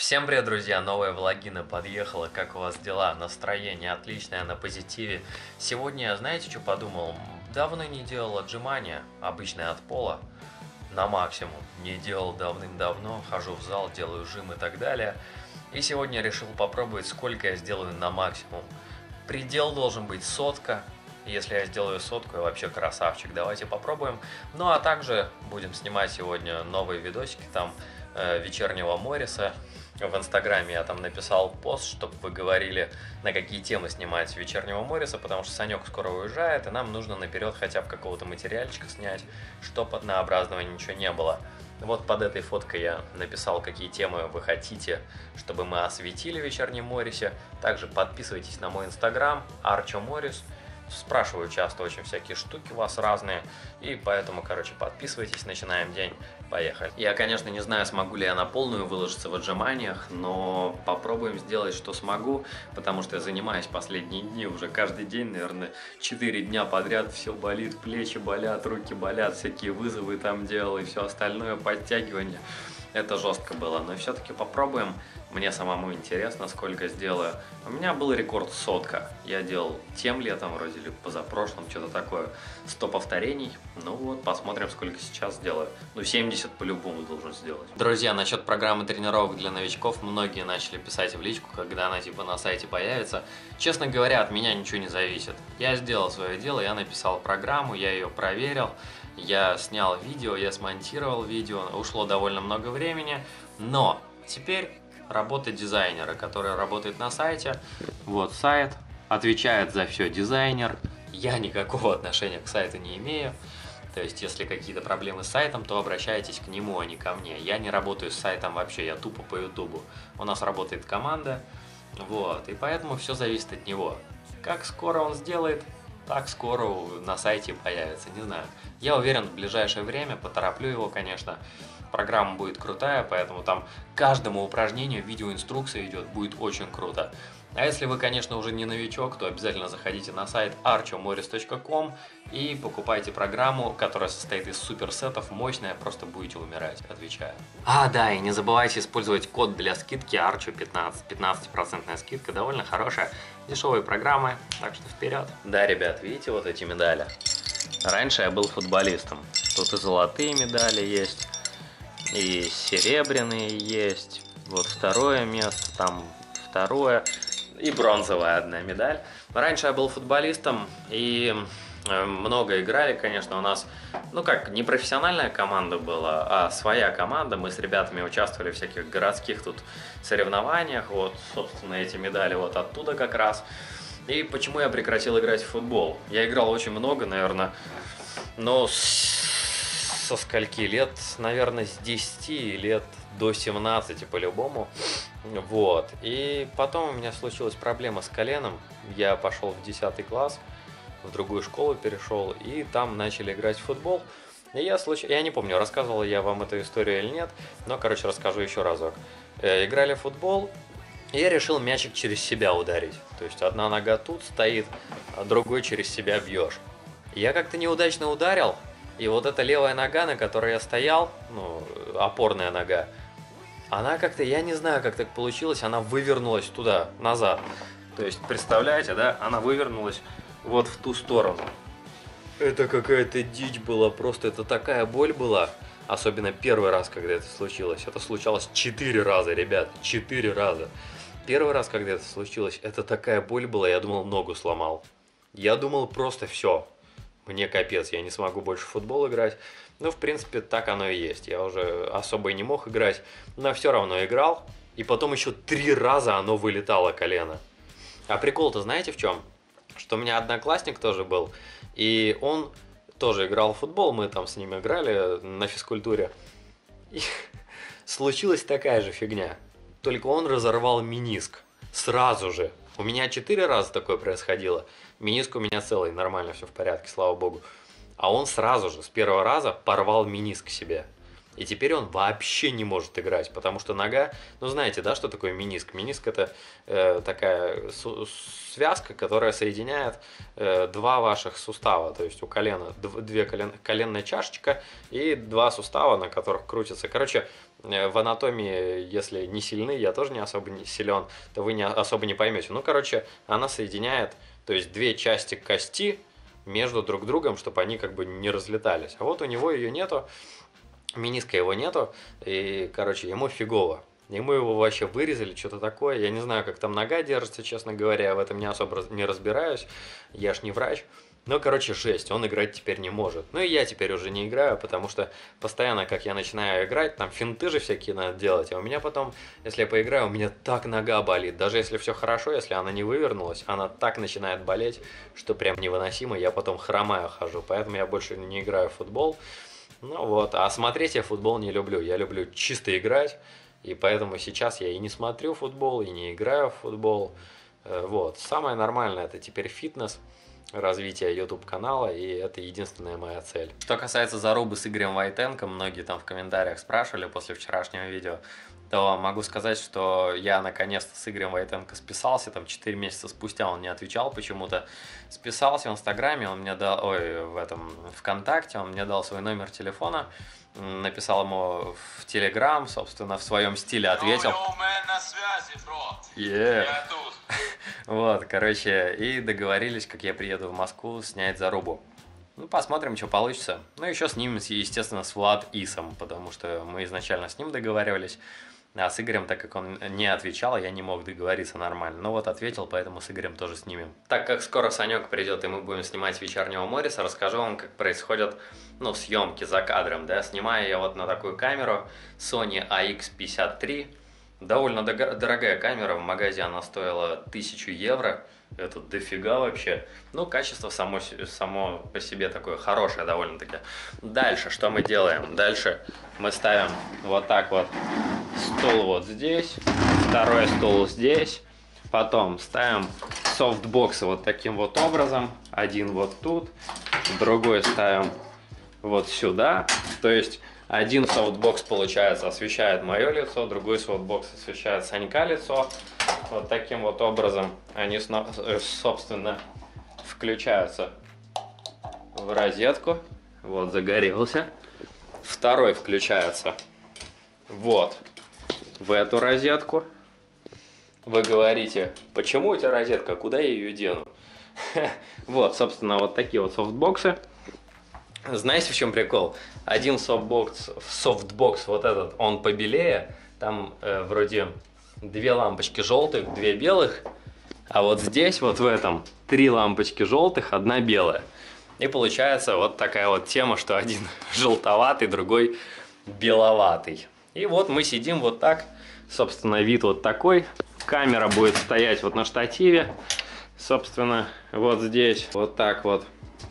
Всем привет, друзья! Новая влогина подъехала. Как у вас дела? Настроение отличное, на позитиве. Сегодня, знаете, что подумал? Давно не делал отжимания, обычные от пола, на максимум. Не делал давным-давно, хожу в зал, делаю жим и так далее. И сегодня решил попробовать, сколько я сделаю на максимум. Предел должен быть 100. Если я сделаю 100, я вообще красавчик. Давайте попробуем. Ну а также будем снимать сегодня новые видосики там вечернего Морриса. В Инстаграме я там написал пост, чтобы вы говорили, на какие темы снимать вечернего Морриса, потому что Санек скоро уезжает, и нам нужно наперед хотя бы какого-то материальчика снять, чтобы однообразного ничего не было. Вот под этой фоткой я написал, какие темы вы хотите, чтобы мы осветили в вечернем Моррисе. Также подписывайтесь на мой Инстаграм, Archo Morris. Спрашиваю часто очень всякие штуки у вас разные, и поэтому, короче, подписывайтесь, начинаем день, поехали. Я, конечно, не знаю, смогу ли я на полную выложиться в отжиманиях, но попробуем сделать, что смогу, потому что я занимаюсь последние дни, уже каждый день, наверное, 4 дня подряд, все болит, плечи болят, руки болят, всякие вызовы там делал и все остальное, подтягивание. Это жестко было, но все-таки попробуем. Мне самому интересно, сколько сделаю. У меня был рекорд 100. Я делал тем летом, вроде или позапрошлым, что-то такое. 100 повторений. Ну вот, посмотрим, сколько сейчас сделаю. Ну, 70 по-любому должен сделать. Друзья, насчет программы тренировок для новичков, многие начали писать в личку, когда она типа на сайте появится. Честно говоря, от меня ничего не зависит. Я сделал свое дело, я написал программу, я ее проверил. Я снял видео, я смонтировал видео, ушло довольно много времени, но теперь работа дизайнера, который работает на сайте. Вот сайт, отвечает за все дизайнер. Я никакого отношения к сайту не имею. То есть, если какие-то проблемы с сайтом, то обращайтесь к нему, а не ко мне. Я не работаю с сайтом вообще, я тупо по ютубу. У нас работает команда, вот, и поэтому все зависит от него. Как скоро он сделает, так скоро на сайте появится, не знаю. Я уверен, в ближайшее время, потороплю его, конечно. Программа будет крутая, поэтому там каждому упражнению видеоинструкция идет, будет очень круто. А если вы, конечно, уже не новичок, то обязательно заходите на сайт archomorris.com и покупайте программу, которая состоит из суперсетов, мощная, просто будете умирать, отвечаю. А, да, и не забывайте использовать код для скидки Archo15, 15% скидка, довольно хорошая, дешевые программы, так что вперед. Да, ребят, видите вот эти медали? Раньше я был футболистом, тут и золотые медали есть, и серебряные есть, вот второе место, там второе, и бронзовая одна медаль. Раньше я был футболистом, и много играли, конечно, у нас, ну как, не профессиональная команда была, а своя команда. Мы с ребятами участвовали в всяких городских тут соревнованиях, вот, собственно, эти медали вот оттуда как раз. И почему я прекратил играть в футбол? Я играл очень много, наверное, но со скольки лет? Наверное, с 10 лет до 17 по-любому. Вот. И потом у меня случилась проблема с коленом. Я пошел в 10 класс, в другую школу перешел, и там начали играть в футбол. И я не помню, рассказывал я вам эту историю или нет, но, короче, расскажу еще разок. Играли в футбол, и я решил мячик через себя ударить. То есть одна нога тут стоит, а другой через себя бьешь. Я как-то неудачно ударил, и вот эта левая нога, на которой я стоял, ну, опорная нога, она как-то, я не знаю, как так получилось, она вывернулась туда, назад. То есть, представляете, да, она вывернулась вот в ту сторону. Это какая-то дичь была, просто это такая боль была. Особенно первый раз, когда это случилось. Это случалось 4 раза, ребят, 4 раза. Первый раз, когда это случилось, это такая боль была, я думал, ногу сломал. Я думал, просто все, мне капец, я не смогу больше в футбол играть. Ну, в принципе, так оно и есть. Я уже особо и не мог играть, но все равно играл. И потом еще 3 раза оно вылетало, колено. А прикол-то знаете в чем? Что у меня одноклассник тоже был, и он тоже играл в футбол, мы там с ним играли на физкультуре. И случилась такая же фигня, только он разорвал мениск сразу же. У меня 4 раза такое происходило, мениск у меня целый, нормально, все в порядке, слава богу. А он сразу же, с первого раза, порвал мениск себе. И теперь он вообще не может играть, потому что нога, ну знаете, да, что такое мениск? Мениск это такая связка, которая соединяет два ваших сустава, то есть у колена, коленная чашечка и два сустава, на которых крутится. Короче, в анатомии, если не сильны, я тоже не особо не силен, то вы особо не поймете. Ну, короче, она соединяет, то есть две части кости между друг другом, чтобы они как бы не разлетались. А вот у него ее нету, мениска его нету, и, короче, ему фигово. Ему его вообще вырезали, что-то такое. Я не знаю, как там нога держится, честно говоря, я в этом не особо не разбираюсь. Я ж не врач. Но, короче, жесть, он играть теперь не может. Ну и я теперь уже не играю, потому что постоянно, как я начинаю играть, там финты же всякие надо делать. А у меня потом, если я поиграю, у меня так нога болит. Даже если все хорошо, если она не вывернулась, она так начинает болеть, что прям невыносимо. Я потом хромаю хожу, поэтому я больше не играю в футбол. Ну вот, а смотреть я футбол не люблю. Я люблю чисто играть. И поэтому сейчас я и не смотрю футбол, и не играю в футбол. Вот. Самое нормальное это теперь фитнес, развитие YouTube канала, и это единственная моя цель. Что касается зарубы с Игорем Войтенко, многие там в комментариях спрашивали после вчерашнего видео, то могу сказать, что я наконец-то с Игорем Войтенко списался, там 4 месяца спустя он не отвечал почему-то, списался в Инстаграме, он мне дал, ВКонтакте, он мне дал свой номер телефона, написал ему в Телеграм, собственно, в своем стиле ответил. На связи, бро. Я тут. Вот, короче, и договорились, как я приеду в Москву, снять зарубу. Ну, посмотрим, что получится. Ну, еще снимем, естественно, с Влад Исом, потому что мы изначально с ним договаривались, а с Игорем, так как он не отвечал, я не мог договориться нормально. Ну вот ответил, поэтому с Игорем тоже снимем. Так как скоро Санек придет, и мы будем снимать «Вечернего Морриса», расскажу вам, как происходят, ну, съемки за кадром, да. Снимаю я вот на такую камеру Sony AX53. Довольно дорогая камера, в магазине она стоила 1000 евро. Это дофига вообще. Ну, качество само по себе такое хорошее довольно-таки. Дальше что мы делаем? Дальше мы ставим вот так вот стол вот здесь, второй стол здесь. Потом ставим софтбоксы вот таким вот образом. Один вот тут, другой ставим вот сюда. То есть один софтбокс, получается, освещает мое лицо, другой софтбокс освещает Санька лицо. Вот таким вот образом они, собственно, включаются в розетку. Вот, загорелся. Второй включается вот в эту розетку. Вы говорите, почему у тебя розетка, куда я ее дену? Вот, собственно, вот такие вот софтбоксы. Знаете, в чем прикол? Один софтбокс вот этот, он побелее. Там вроде две лампочки желтых, две белых. А вот здесь, вот в этом, 3 лампочки желтых, 1 белая. И получается вот такая вот тема, что один желтоватый, другой беловатый. И вот мы сидим вот так. Собственно, вид вот такой. Камера будет стоять вот на штативе. Собственно, вот здесь. Вот так вот.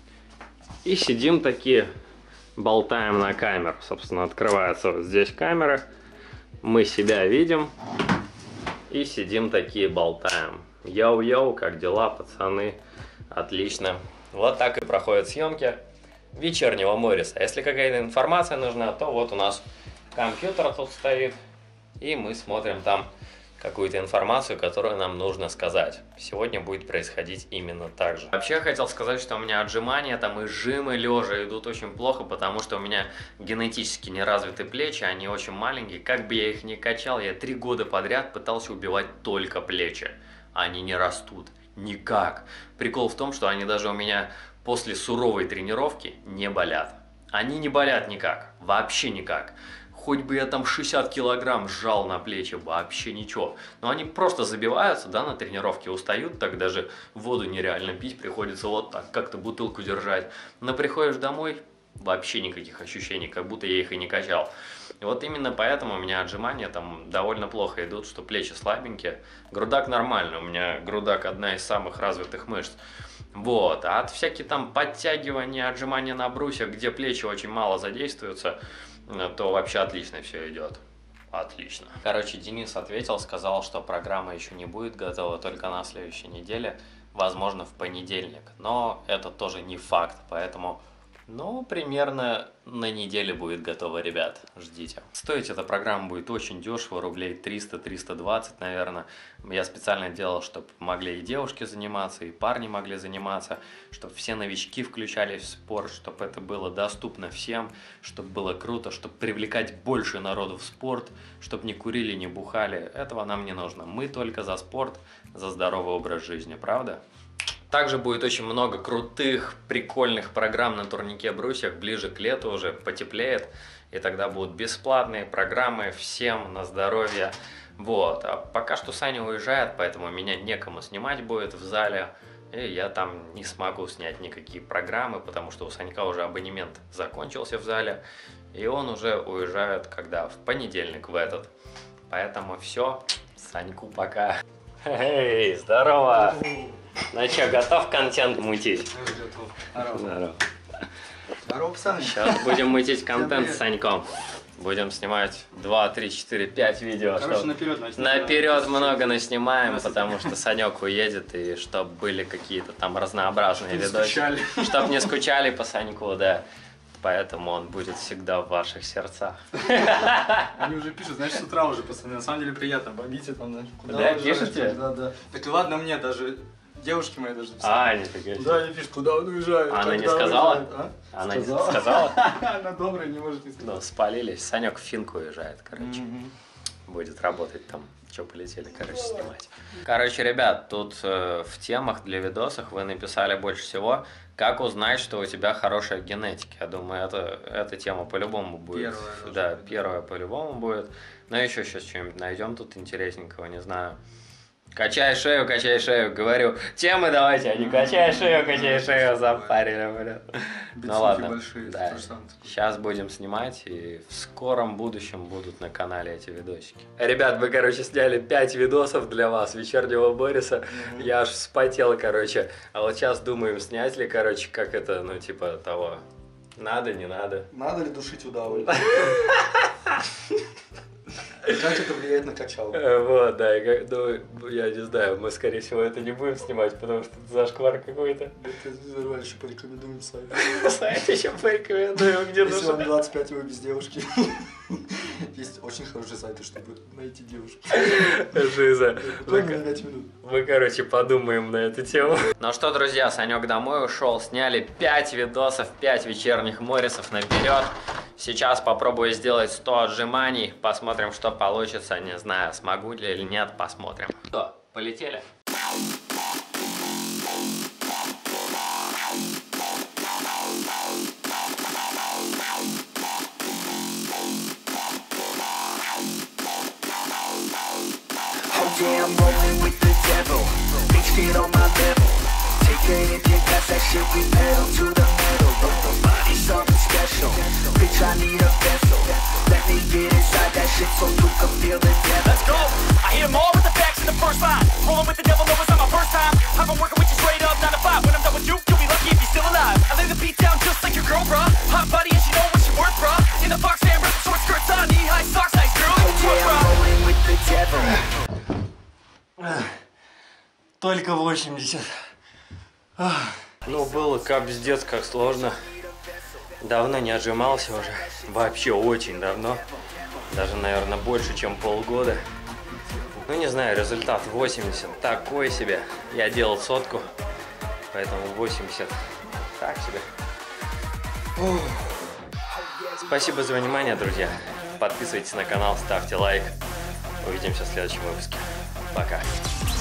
И сидим такие, болтаем на камеру. Собственно, открывается вот здесь камера. Мы себя видим. И сидим такие, болтаем. Йоу-йоу, как дела, пацаны? Отлично. Вот так и проходят съемки «Вечернего Морриса». Если какая-то информация нужна, то вот у нас компьютер тут стоит. И мы смотрим там какую-то информацию, которую нам нужно сказать. Сегодня будет происходить именно так же. Вообще я хотел сказать, что у меня отжимания там и жимы лежа идут очень плохо, потому что у меня генетически не развиты плечи, они очень маленькие. Как бы я их ни качал, я 3 года подряд пытался убивать только плечи. Они не растут. Никак. Прикол в том, что они даже у меня после суровой тренировки не болят. Они не болят никак. Вообще никак. Хоть бы я там 60 килограмм сжал на плечи, вообще ничего. Но они просто забиваются, да, на тренировке устают, так даже воду нереально пить, приходится вот так как-то бутылку держать. Но приходишь домой, вообще никаких ощущений, как будто я их и не качал. И вот именно поэтому у меня отжимания там довольно плохо идут, что плечи слабенькие. Грудак нормальный, у меня грудак одна из самых развитых мышц. Вот, а от всякие там подтягивания, отжимания на брусьях, где плечи очень мало задействуются, то вообще отлично все идет. Отлично. Короче, Денис ответил, сказал, что программа еще не будет готова, только на следующей неделе, возможно, в понедельник. Но это тоже не факт, поэтому Ну, примерно на неделе будет готово, ребят, ждите. Стоить эта программа будет очень дешево, рублей 300-320, наверное. Я специально делал, чтобы могли и девушки заниматься, и парни могли заниматься, чтобы все новички включались в спорт, чтобы это было доступно всем, чтобы было круто, чтобы привлекать больше народу в спорт, чтобы не курили, не бухали. Этого нам не нужно. Мы только за спорт, за здоровый образ жизни, правда? Также будет очень много крутых, прикольных программ на турнике брусьях. Ближе к лету уже потеплеет. И тогда будут бесплатные программы всем на здоровье. Вот. А пока что Саня уезжает, поэтому меня некому снимать будет в зале. И я там не смогу снять никакие программы, потому что у Санька уже абонемент закончился в зале. И он уже уезжает когда? В понедельник в этот. Поэтому все. Саньку пока. Эй, здорово! Ну что, готов контент мутить? Здорово. Здорово, пацаны. Сейчас будем мутить контент с Саньком. Будем снимать 2, 3, 4, 5 видео. Короче, наперед много наснимаем, потому что Санек уедет, и чтобы были какие-то там разнообразные видосы. Чтобы не скучали по Саньку, да. Поэтому он будет всегда в ваших сердцах. Они уже пишут, знаешь, с утра уже, пацаны. На самом деле приятно, бомбите там, знаешь, куда Да, уезжаешь, пишут тебе? Да. Так и ладно мне, даже девушки мои даже писали. А, они такие. Да, они пишут, куда он уезжает. Она не когда сказала? уезжает, а? Она не сказала? Она добрая, не может не сказать. Ну, спалились. Санек в Финку уезжает, короче. Будет работать там. Че, полетели, короче, снимать. Короче, ребят, тут в темах для видосов вы написали больше всего, как узнать, что у тебя хорошая генетика. Я думаю, эта тема по-любому будет. Первая по-любому будет. Но еще сейчас что-нибудь найдем тут интересненького, не знаю. Качай шею, говорю. Темы давайте, а не качай шею, запарили, блин. Ну ладно, большие, да. Сейчас будем снимать, и в скором будущем будут на канале эти видосики. Ребят, мы, короче, сняли 5 видосов для вас, вечернего Бориса. Я аж вспотел, короче. А вот сейчас думаем, снять ли, короче, как это, ну, типа того. Надо, не надо. Надо ли душить удовольствие? Как это влияет на качалку? Вот, да, ну, я не знаю, мы, скорее всего, это не будем снимать, потому что это зашквар какой-то. Это взорвали, еще порекомендуем сайт. Сайт еще порекомендуем, где Если нужно. вам 25, вы без девушки. Есть очень хорошие сайты, чтобы найти девушку. Жиза. На 5 минут. Мы, короче, подумаем на эту тему. Ну что, друзья, Санек домой ушел, сняли 5 видосов, 5 вечерних Моррисов наперед. Сейчас попробую сделать 100 отжиманий, посмотрим, что получится. Не знаю, смогу ли или нет, посмотрим. Что, полетели? Yeah, I'm rolling with the devil. Bitch, get on my level. Take a hit, get past that shit, we pedal to the metal. Nobody's something special. Bitch, I need a vessel. Let me get inside that shit so you can feel the devil. Let's go. I hit them all with the facts in the first line. Rolling with the devil, no, it's not my first time. I've been working with you straight up, 9 to 5. When I'm done with you, you'll be lucky if you're still alive. I lay the beat down just like your girl, bruh. Hot body and she know what she worth, bruh. In the box and rip short skirts on, knee-high socks, nice girl. Yeah, I'm rolling with the devil. Только 80. Ну, было капздец, как сложно. Давно не отжимался уже. Вообще очень давно. Даже, наверное, больше, чем полгода. Ну, не знаю, результат 80. Такой себе. Я делал 100, поэтому 80. Так себе. Ух. Спасибо за внимание, друзья. Подписывайтесь на канал, ставьте лайк. Увидимся в следующем выпуске. Пока.